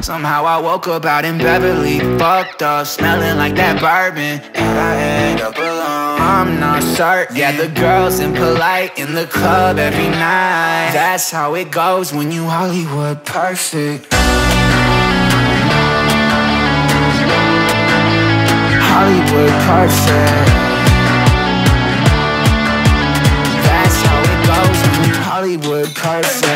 Somehow I woke up out in Beverly, fucked up, smelling like that bourbon, and I end up alone. I'm not certain. Yeah, the girls impolite in the club every night. That's how it goes when you Hollywood perfect. Hollywood perfect. That's how it goes when you Hollywood perfect.